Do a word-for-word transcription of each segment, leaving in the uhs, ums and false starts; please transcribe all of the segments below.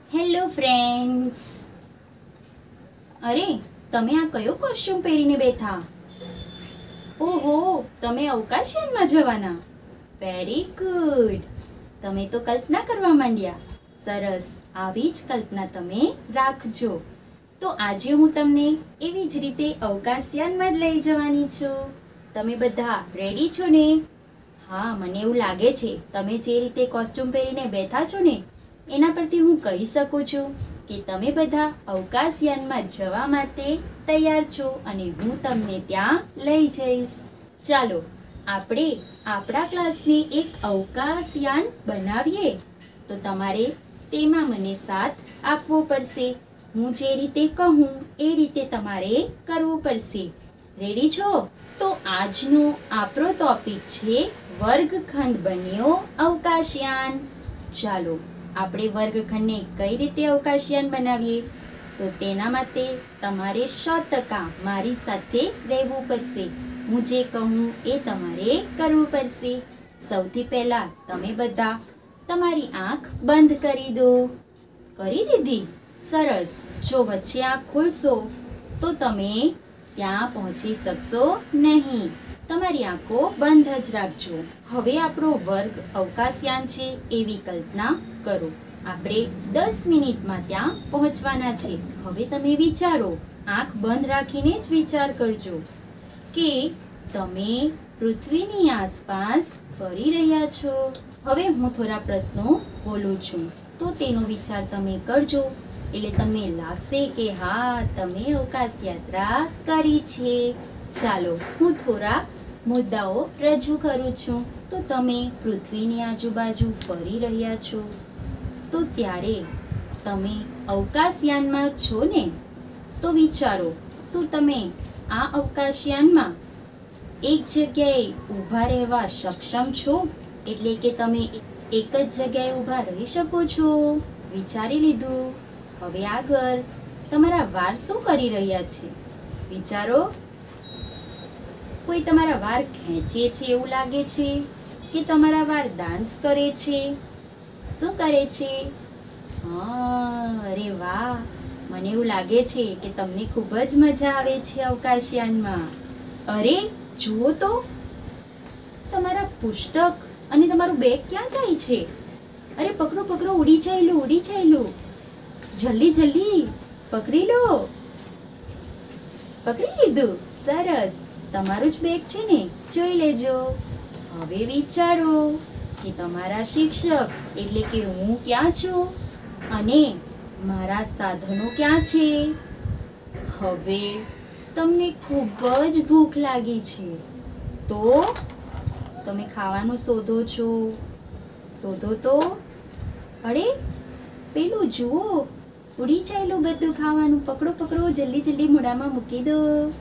Hello friends. અરે, તમે આ કયો કોસ્ચ્યુમ પહેરીને બેઠા? ઓહો, તમે અવકાશયાનમાં જવાના? Very good. તમે તો કલ્પના કરવા માંડ્યા. સરસ, આવી જ કલ્પના તમે રાખજો. તો આજે હું તમને એવી જ રીતે અવકાશયાનમાં જ લઈ જવાની છું. તમે બધા રેડી છો ને? હા, મને એવું લાગે છે તમે જે રીતે કોસ્ચ્યુમ પહેરીને બેઠા છો ને એના પરથી હું કહી શકું છું કે તમે બધા અવકાશયાનમાં જવા માટે તૈયાર છો અને હું તમને ત્યાં લઈ જઈશ. ચાલો આપણે આપણા ક્લાસને એક અવકાશયાન બનાવીએ. તો તમારે તેમાં મને સાથ આપવો પડશે. હું જે રીતે કહું એ રીતે તમારે કરવું પડશે. રેડી છો? તો આજનો આપણો ટોપિક છે વર્ગખંડ બન્યો અવકાશયાન. ચાલો આપણે વર્ગખંડને કઈ રીતે અવકાશયાન બનાવીએ? તો તેના માટે તમારે સો ટકા મારી સાથે રહેવું પડશે. હું જે કહું એ તમારે કરવું પડશે. સૌથી પહેલા તમે બધા તમારી આંખ બંધ કરી દો. કરી દીધી? સરસ. જો વચ્ચે આંખ ખોલશો તો તમે ત્યાં પહોંચી શકશો નહીં. તમારી આંખો બંધ જ રાખજો. હવે આપણો વર્ગ અવકાશયાન છે એવી કલ્પના કરો. આપણે દસ મિનિટમાં ત્યાં પહોંચવાના છે. હવે તમે વિચારો, આંખ બંધ રાખીને જ વિચાર કરજો કે તમે પૃથ્વીની આસપાસ ફરી રહ્યા છો. હવે હું થોડા પ્રશ્નો બોલું છું તો તેનો વિચાર તમે કરજો. એટલે તમને લાગશે કે હા, તમે અવકાશ યાત્રા કરી છે. ચાલો હું થોડા મુદ્દાઓ રજૂ કરું છું. તો તમે પૃથ્વીની આજુબાજુ ફરી રહ્યા છો તો ત્યારે તમે અવકાશયાનમાં છો ને? તો વિચારો, શું તમે આ અવકાશયાનમાં એક જગ્યાએ ઊભા રહેવા સક્ષમ છો? એટલે કે તમે એક જ જગ્યાએ ઊભા રહી શકો છો? વિચારી લીધું? હવે આગળ તમારા વાળ શું કરી રહ્યા છે? વિચારો. કોઈ તમારા વાળ ખેંચે છે એવું લાગે છે કે તમારા વાળ ડાન્સ કરે છે? શું કરે છે? હા, અરે વાહ, મને એવું લાગે છે કે તમને ખૂબ જ મજા આવે છે અવકાશયાનમાં. અરે જુઓ તો, તમારા પુસ્તક અને તમારું બેગ ક્યાં જાય છે? અરે પકડો પકડો, ઉડી ચાલ્યું ઉડી ચાલ્યું. જલ્દી જલ્દી પકડી લો. પકડી લીધું? સરસ. તમારું જ બેગ છે ને? જોઈ લેજો. હવે વિચારો કે તમારા શિક્ષક એટલે કે હું ક્યાં છું અને મારા સાધનો ક્યાં છે? હવે તમને ખૂબ જ ભૂખ લાગી છે તો તમે ખાવાનું શોધો છો. શોધો તો. અરે પેલું જુઓ, ઉડી ચાલ્યું બધું ખાવાનું. પકડો પકડો, જલ્દી જલ્દી મોઢામાં મૂકી દો.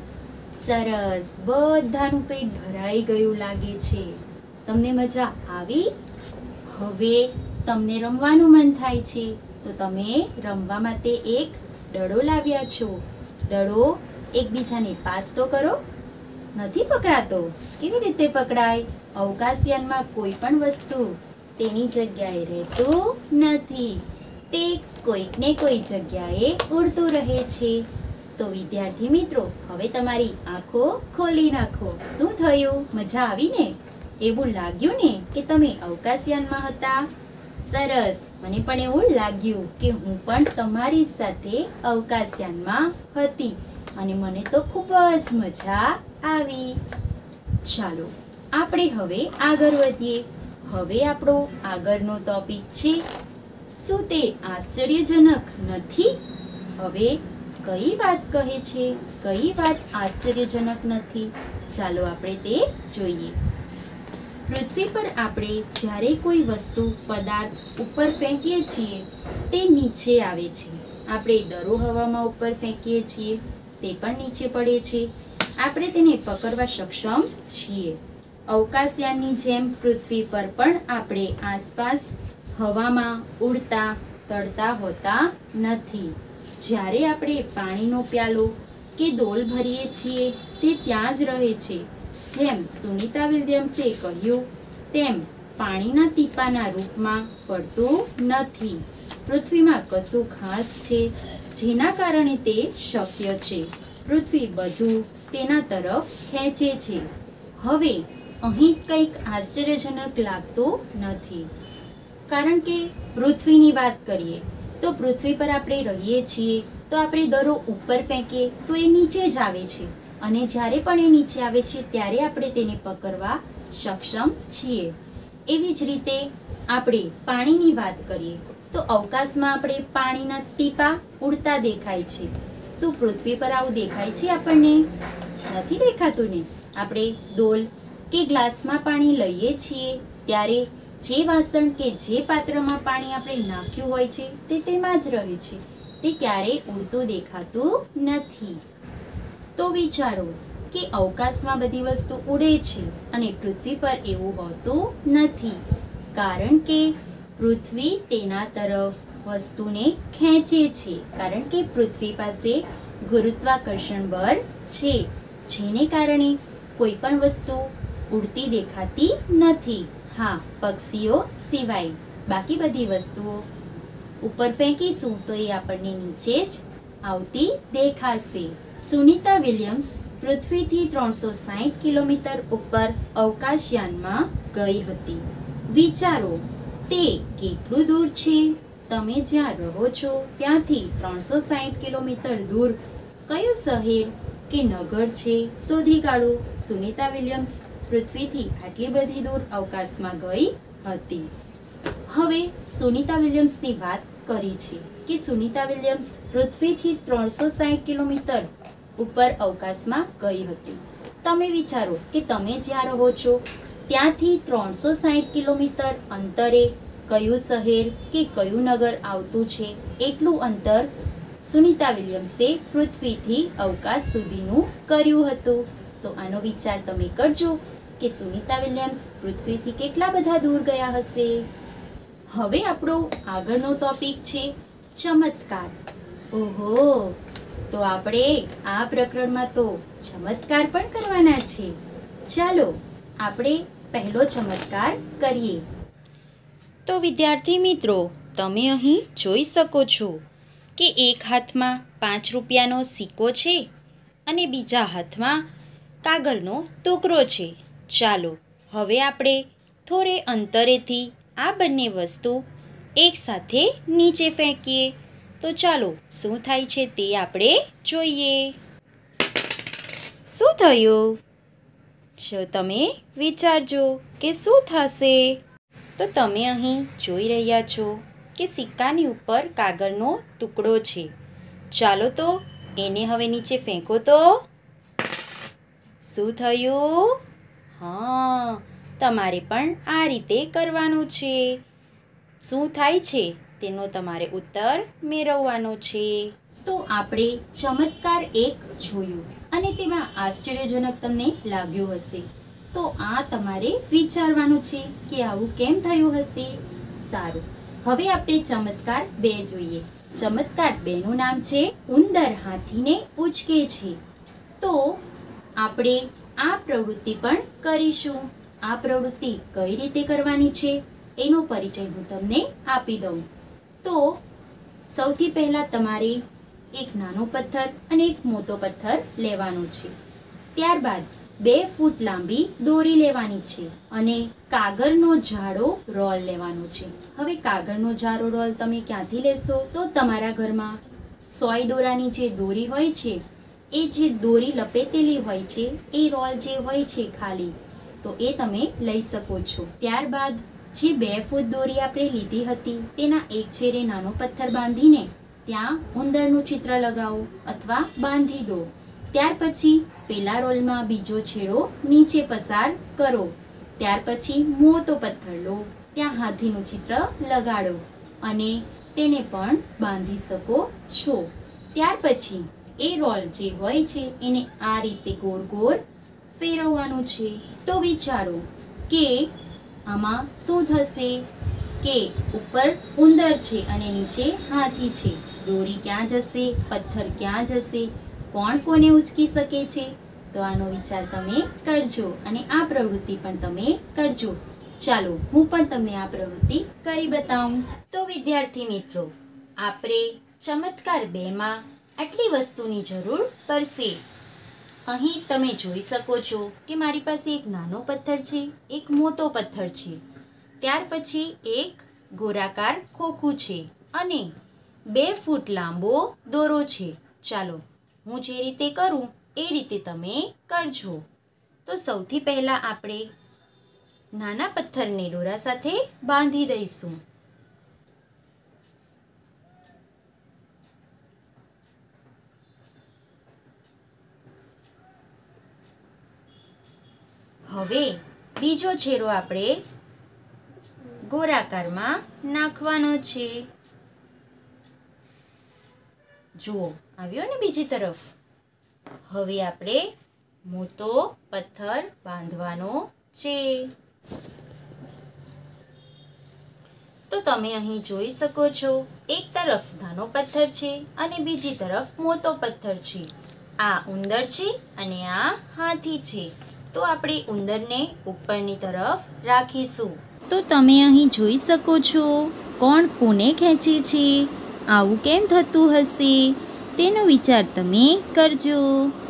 સરસ, બધાનું પેટ ભરાઈ ગયું લાગે છે. તમને મજા આવી? હવે તમને રમવાનું મન થાય છે તો તમે રમવા માટે એક દડો લાવ્યા છો. દડો એકબીજાને પાસ તો કરો. નથી પકડાતો? કેવી રીતે પકડાય? અવકાશયાનમાં કોઈ પણ વસ્તુ તેની જગ્યાએ રહેતું નથી. તે કોઈક ને કોઈ જગ્યાએ ઉડતું રહે છે. તો વિદ્યાર્થી મિત્રો, હવે તમારી આંખો ખોલી નાખો. શું થયું? મજા આવી ને? એવું લાગ્યું ને કે તમે અવકાશયાનમાં હતા? સરસ. મને પણ એવું લાગ્યું કે હું પણ તમારી સાથે અવકાશયાનમાં હતી અને મને તો ખૂબ જ મજા આવી. ચાલો આપણે હવે આગળ વધીએ. હવે આપણો આગળનો ટોપિક છે, શું તે આશ્ચર્યજનક નથી? હવે કઈ વાત કહે છે? કઈ વાત આશ્ચર્યજનક નથી? ચાલો આપણે તે જોઈએ. પૃથ્વી પર આપણે જ્યારે કોઈ વસ્તુ પદાર્થ ઉપર ફેંકીએ છીએ તે નીચે આવે છે. આપણે દરો હવામાં ઉપર ફેંકીએ છીએ તે પણ નીચે પડે છે. આપણે તેને પકડવા સક્ષમ છીએ. અવકાશયાનની જેમ પૃથ્વી પર પણ આપણે આસપાસ હવામાં ઉડતા તરતા હોતા નથી. જ્યારે આપણે પાણીનો પ્યાલો કે ડોલ ભરીએ છીએ તે ત્યાં જ રહે છે. જેમ સુનીતા વિલિયમ્સે કહ્યું તેમ પાણીના ટીપાના રૂપમાં ફરતું નથી. પૃથ્વીમાં કશું ખાસ છે જેના કારણે તે શક્ય છે? પૃથ્વી બધું તેના તરફ ખેંચે છે. હવે અહીં કંઈક આશ્ચર્યજનક લાગતું નથી, કારણ કે પૃથ્વીની વાત કરીએ તો પૃથ્વી પર આપણે રહીએ છીએ તો આપણે દરો ઉપર ફેંકીએ તો એ નીચે જ આવે છે, અને જ્યારે પણ એ નીચે આવે છે ત્યારે આપણે તેને પકડવા સક્ષમ છીએ. એવી જ રીતે આપણે પાણીની વાત કરીએ તો અવકાશમાં આપણે પાણીના ટીપા ઉડતા દેખાય છે. શું પૃથ્વી પર આવું દેખાય છે? આપણને નથી દેખાતું ને. આપણે ડોલ કે ગ્લાસમાં પાણી લઈએ છીએ ત્યારે જે વાસણ કે જે પાત્રમાં પાણી આપણે નાખ્યું હોય છે તે તેમાં જ રહે છે, તે ક્યારેય ઉડતું દેખાતું નથી. તો વિચારો કે અવકાશમાં બધી વસ્તુ ઉડે છે અને પૃથ્વી પર એવું હોતું નથી, કારણ કે પૃથ્વી તેના તરફ વસ્તુને ખેંચે છે, કારણ કે પૃથ્વી પાસે ગુરુત્વાકર્ષણ બળ છે, જેને કારણે કોઈ પણ વસ્તુ ઉડતી દેખાતી નથી. હા, પક્ષીઓ સિવાય. બાકી બધી વસ્તુઓ ઉપર ફેંકીશું તો એ આપણને નીચે જ આવતી દેખાશે. સુનિતા વિલિયમ્સ પૃથ્વીથી ત્રણસો સાઠ કિલોમીટર ઉપર અવકાશયાનમાં ગઈ હતી. વિચારો તે કેટલું દૂર છે? તમે જ્યાં રહો છો ત્યાંથી ત્રણસો સાઠ કિલોમીટર દૂર કયું શહેર કે નગર છે? શોધી કાઢો. સુનિતા વિલિયમ્સ પૃથ્વીથી આટલી બધી દૂર અવકાશમાં ગઈ હતી. હવે સુનિતા વિલિયમ્સની વાત કરી છે કે સુનિતા વિલિયમ્સ પૃથ્વીથી ત્રણસો સાઠ કિલોમીટર ઉપર અવકાશમાં ગઈ હતી. તમે વિચારો કે તમે જ્યાં રહો છો ત્યાંથી ત્રણસો સાઠ કિલોમીટર અંતરે કયું શહેર કે કયું નગર આવતું છે? એટલું અંતર સુનિતા વિલિયમ્સે પૃથ્વીથી અવકાશ સુધીનું કર્યું હતું. તો આનો વિચાર તમે કરજો કે સુનિતા વિલિયમ્સ પૃથ્વીથી કેટલા બધા દૂર ગયા હશે. હવે આપણો આગળનો ટોપિક છે ચમત્કાર. ઓહો, તો આપણે આ પ્રકરણમાં તો ચમત્કાર પણ કરવાના છે. ચાલો આપણે પહેલો ચમત્કાર કરીએ. તો વિદ્યાર્થી મિત્રો, તમે અહીં જોઈ શકો છો કે એક હાથમાં પાંચ રૂપિયાનો સિક્કો છે અને બીજા હાથમાં કાગળનો ટુકડો છે. ચાલો હવે આપણે થોડે અંતરેથી આ બંને વસ્તુ એકસાથે નીચે ફેંકીએ. તો ચાલો શું થાય છે તે આપણે જોઈએ. શું થયું? જો તમે વિચારજો કે શું થશે. તો તમે અહીં જોઈ રહ્યા છો કે સિક્કાની ઉપર કાગળનો ટુકડો છે. ચાલો તો એને હવે નીચે ફેંકો તો શું થયું? હા, તમારે પણ આ રીતે કરવાનું છે. શું થાય છે તેનો તમારે ઉત્તર મેળવવાનો છે. તો આપણે ચમત્કાર એક જોયું અને તેમાં આશ્ચર્યજનક તમને લાગ્યું હશે. તો આ તમારે વિચારવાનું છે કે આવું કેમ થયું હશે. સારું, હવે આપણે ચમત્કાર બે જોઈએ. ચમત્કાર બે નું નામ છે ઉંદર હાથીને ઉચકે છે. તો આપણે આ પ્રવૃત્તિ પણ કરીશું. આ પ્રવૃત્તિ કઈ રીતે કરવાની છે એનો પરિચય હું તમને આપી દઉં. તો સૌથી પહેલા તમારે એક નાનો પથ્થર અને એક મોટો પથ્થર લેવાનો છે. ત્યારબાદ બે ફૂટ લાંબી દોરી લેવાની છે અને કાગળનો જાડો રોલ લેવાનો છે. હવે કાગળનો જાડો રોલ તમે ક્યાંથી લેશો? તો તમારા ઘરમાં સોય દોરાની જે દોરી હોય છે, એ જે દોરી લપેટેલી હોય છે, એ રોલ જે હોય છે ખાલી, તો એ તમે લઈ શકો છો. ત્યારબાદ જે બે ફૂટ દોરી આપણે લીધી હતી તેના એક છેડે નાનો પથ્થર બાંધીને ત્યાં ઉંદરનું ચિત્ર લગાવો અથવા બાંધી દો. ત્યાર પછી પેલા રોલમાં બીજો છેડો નીચે પસાર કરો. ત્યાર પછી મોટો પથ્થર લો, ત્યાં હાથીનું ચિત્ર લગાડો અને તેને પણ બાંધી શકો છો. ત્યાર પછી એ રોલ જે હોય છે એને આ રીતે ગોળ ગોળ ફેરવવાનું છે. તો વિચારો કે આમાં શું થશે કે ઉપર ઉંદર છે અને નીચે હાથી છે. દોરી ક્યાં જશે? પથ્થર ક્યાં જશે? કોણ કોને ઉચકી શકે છે? તો આનો વિચાર તમે કરજો અને આ પ્રવૃત્તિ પણ તમે કરજો. ચાલો હું પણ તમને આ પ્રવૃત્તિ કરી બતાવું. તો વિદ્યાર્થી મિત્રો, આપણે ચમત્કાર બે માં આટલી વસ્તુની જરૂર પડશે. અહીં તમે જોઈ શકો છો કે મારી પાસે એક નાનો પથ્થર છે, એક મોટો પથ્થર છે, ત્યાર પછી એક ગોળાકાર ખોખું છે અને બે ફૂટ લાંબો દોરો છે. ચાલો હું જે રીતે કરું એ રીતે તમે કરજો. તો સૌથી પહેલાં આપણે નાના પથ્થરને દોરા સાથે બાંધી દઈશું. હવે બીજો છેડો આપણે ગોળાકારમાં નાખવાનો છે. જુઓ, આવ્યો ને બીજી તરફ. હવે આપણે મોટો પથ્થર બાંધવાનો છે. તો તમે અહીં જોઈ શકો છો, એક તરફ નાનો પથ્થર છે અને બીજી તરફ મોટો પથ્થર છે. આ ઉંદર છે અને આ હાથી છે. તો આપણે ઉંદરને ઉપરની તરફ રાખીશું. તો તમે અહીં જોઈ શકો છો, કોણ કોને ખેંચે છે. આવું કેમ થતું હશે તેનો વિચાર તમે કરજો.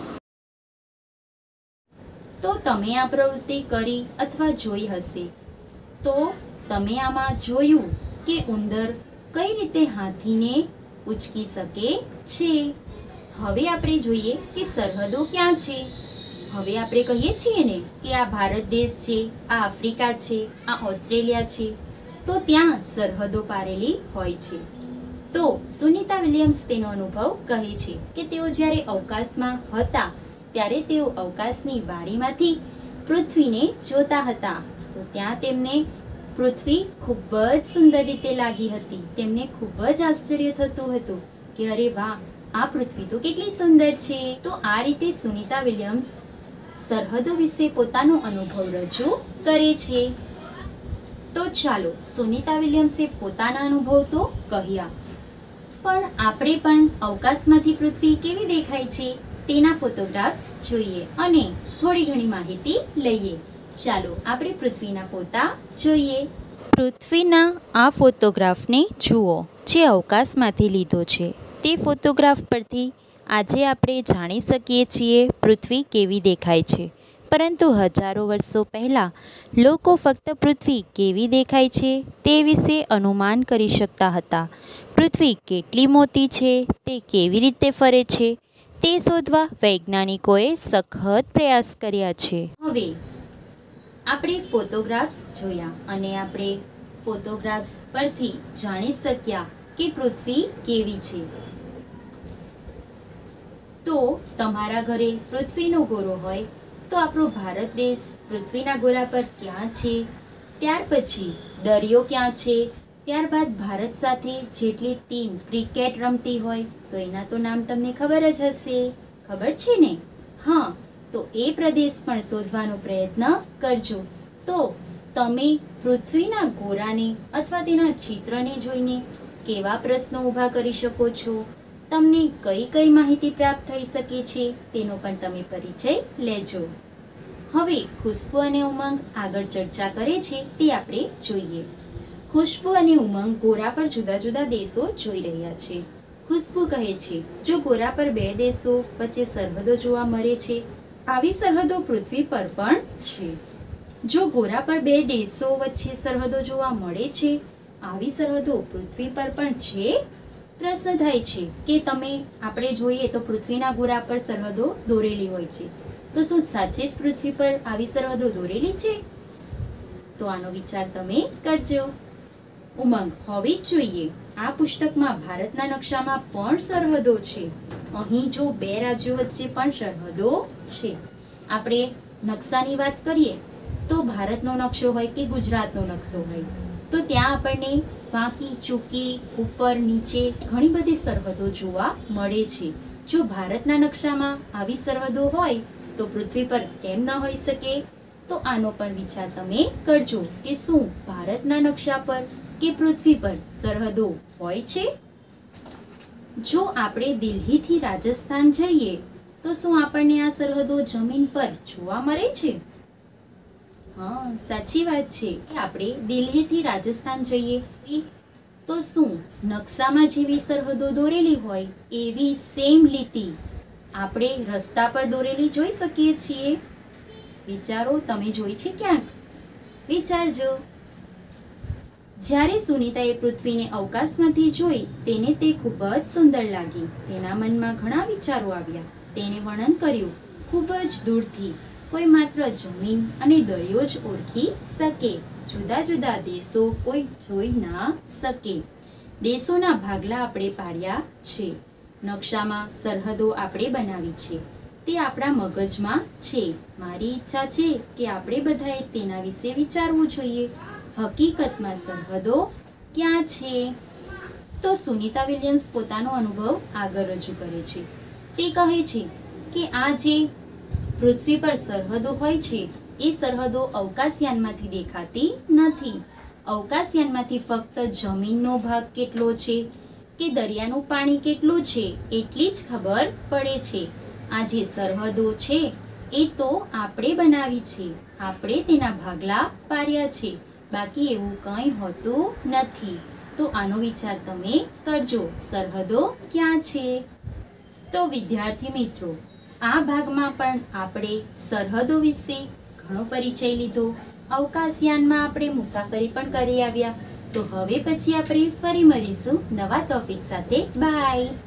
તો તમે આ પ્રવૃત્તિ કરી અથવા જોઈ હશે. તો તમે આમાં જોયું કે ઉંદર કઈ રીતે હાથીને ઉચકી શકે છે. હવે આપણે જોઈએ કે સરહદો ક્યાં છે. હવે આપણે કહીએ છીએ ને કે આ ભારત દેશ છે, આ આફ્રિકા છે, આ ઓસ્ટ્રેલિયા છે. તો ત્યાં સરહદો પારેલી હોય છે. તો સુનીતા વિલિયમ્સ તેનો અનુભવ કહે છે કે તેઓ જ્યારે અવકાશમાં હતા ત્યારે તેઓ અવકાશની વાડીમાંથી પૃથ્વીને જોતા હતા. તો ત્યાં તેમને પૃથ્વી ખૂબ જ સુંદર રીતે લાગી હતી. તેમને ખૂબ જ આશ્ચર્ય થતું હતું કે અરે વાહ, આ પૃથ્વી તો કેટલી સુંદર છે. તો આ રીતે સુનીતા વિલિયમ્સ સરહદો વિશે પોતાનો અનુભવ રજૂ કરે છે. તો ચાલો, સુનીતા વિલિયમ્સે પોતાના અનુભવ તો કહ્યા, પણ આપણે પણ અવકાશમાંથી પૃથ્વી કેવી દેખાય છે તેના ફોટોગ્રાફ્સ જોઈએ અને થોડી ઘણી માહિતી લઈએ. ચાલો આપણે પૃથ્વીના ફોટા જોઈએ. પૃથ્વીના આ ફોટોગ્રાફને જુઓ, જે અવકાશમાંથી લીધો છે. તે ફોટોગ્રાફ પરથી આજે આપણે જાણી શકીએ છીએ પૃથ્વી કેવી દેખાય છે. પરંતુ હજારો વર્ષો પહેલાં લોકો ફક્ત પૃથ્વી કેવી દેખાય છે તે વિશે અનુમાન કરી શકતા હતા. પૃથ્વી કેટલી મોટી છે, તે કેવી રીતે ફરે છે તે શોધવા વૈજ્ઞાનિકોએ સખત પ્રયાસ કર્યા છે. હવે આપણે ફોટોગ્રાફ્સ જોયા અને આપણે ફોટોગ્રાફ્સ પરથી જાણી શક્યા કે પૃથ્વી કેવી છે. તો તમારા ઘરે પૃથ્વીનો ગોળો હોય તો આપણો ભારત દેશ પૃથ્વીના ગોળા પર ક્યાં છે, ત્યાર પછી દરિયો ક્યાં છે, ત્યારબાદ ભારત સાથે જેટલી ટીમ ક્રિકેટ રમતી હોય તો એના તો નામ તમને ખબર જ હશે. ખબર છે ને? હા, તો એ પ્રદેશ પણ શોધવાનો પ્રયત્ન કરજો. તો તમે પૃથ્વીના ગોળાને અથવા તેના ચિત્રને જોઈને કેવા પ્રશ્નો ઊભા કરી શકો છો, તમને કઈ કઈ માહિતી પ્રાપ્ત થઈ શકે છે તેનો પણ તમે પરિચય લેજો. હવે ખુશ્બુ અને ઉમંગ આગળ ચર્ચા કરે છે તે આપણે જોઈએ. ખુશ્બુ અને ઉમંગ ગોળા પર જુદા જુદા દેશો જોઈ રહ્યા છે. ખુશ્બુ કહે છે, જો ગોળા પર બે દેશો વચ્ચે સરહદો જોવા મળે છે, આવી સરહદો પૃથ્વી પર પણ છે. જો ગોળા પર બે દેશો વચ્ચે સરહદો જોવા મળે છે, આવી સરહદો પૃથ્વી પર પણ છે. પ્રશ્ન થાય છે કે તમે આપણે જોઈએ તો પૃથ્વીના ગોળા પર સરહદો દોરેલી હોય છે. તો શું સાચે જ પૃથ્વી પર આવી સરહદો દોરેલી છે? તો આનો વિચાર તમે કરજો. ઉમંગ, હોવી જ જોઈએ. આ પુસ્તકમાં ભારતના નકશામાં પણ સરહદો છે. અહીં જો બે રાજ્યો વચ્ચે પણ સરહદો છે. આપણે નકશાની વાત કરીએ તો ભારતનો નકશો હોય કે ગુજરાતનો નકશો હોય તો ત્યાં આપણને બાકી ચૂકી ઉપર નીચે ઘણી બધી સરહદો જોવા મળે છે. જો ભારતના નકશામાં આવી સરહદો હોય તો પૃથ્વી પર કેમ ન હોઈ શકે? તો આનો પણ વિચાર તમે કરજો કે શું ભારતના નકશા પર કે પૃથ્વી પર સરહદો હોય છે? જો આપણે દિલ્હીથી રાજસ્થાન જઈએ તો શું આપણને આ સરહદો જમીન પર જોવા મળે છે? હા, સાચી વાત છે. આપણે દિલ્હીથી રાજસ્થાન જઈએ એ તો શું નકશામાં જેવી સરહદો દોરેલી હોય એવી સેમ લીટી આપણે રસ્તા પર દોરેલી જોઈ શકીએ છીએ? વિચારો, તમે જોઈ છે ક્યાંક? વિચારજો. જ્યારે સુનીતાએ પૃથ્વીને અવકાશમાંથી જોઈ તેને તે ખૂબ જ સુંદર લાગી. તેના મનમાં ઘણા વિચારો આવ્યા. તેણે વર્ણન કર્યું, ખૂબ જ દૂરથી કોઈ માત્ર જમીન અને દરિયો જ ઓળખી શકે. જુદા જુદા દેશો કોઈ જોઈ ના શકે. દેશોના ભાગલા આપણે પાડ્યા છે. નકશામાં સરહદો આપણે બનાવી છે. તે આપણા મગજમાં છે. મારી ઈચ્છા છે કે આપણે બધાએ તેના વિશે વિચારવું જોઈએ. હકીકતમાં સરહદો ક્યાં છે? તો સુનીતા વિલિયમ્સ પોતાનો અનુભવ આગળ રજૂ કરે છે. તે કહે છે કે આ જે પૃથ્વી પર સરહદો હોય છે એ સરહદો અવકાશયાનમાંથી દેખાતી નથી. અવકાશયાનમાંથી ફક્ત જમીનનો ભાગ કેટલો છે કે દરિયાનું પાણી કેટલું છે એટલી જ ખબર પડે છે. આ જે સરહદો છે એ તો આપણે બનાવી છે. આપણે તેના ભાગલા પાડ્યા છે. બાકી એવું કંઈ હોતું નથી. તો આનો વિચાર તમે કરજો. સરહદો ક્યાં છે? તો વિદ્યાર્થી મિત્રો, આ ભાગમાં પણ આપણે સરહદો વિશે ઘણો પરિચય લીધો. અવકાશયાનમાં આપણે મુસાફરી પણ કરી આવ્યા. તો હવે પછી આપણે ફરી મળીશું નવા ટોપિક સાથે. બાય.